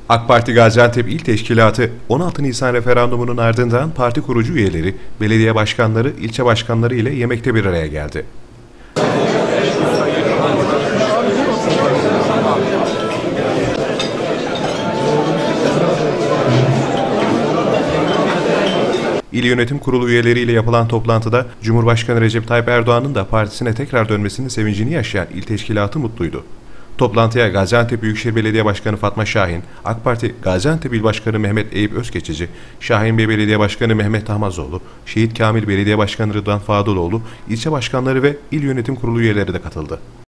AK Parti Gaziantep İl Teşkilatı 16 Nisan referandumunun ardından parti kurucu üyeleri, belediye başkanları, ilçe başkanları ile yemekte bir araya geldi. İl Yönetim Kurulu üyeleriyle yapılan toplantıda Cumhurbaşkanı Recep Tayyip Erdoğan'ın da partisine tekrar dönmesinin sevincini yaşayan İl Teşkilatı mutluydu. Toplantıya Gaziantep Büyükşehir Belediye Başkanı Fatma Şahin, AK Parti Gaziantep İl Başkanı Mehmet Eyüp Özkeçici, Şahinbey Belediye Başkanı Mehmet Tahmazoğlu, Şehit Kamil Belediye Başkanı Rıdvan Fadıloğlu, ilçe başkanları ve İl Yönetim Kurulu üyeleri de katıldı.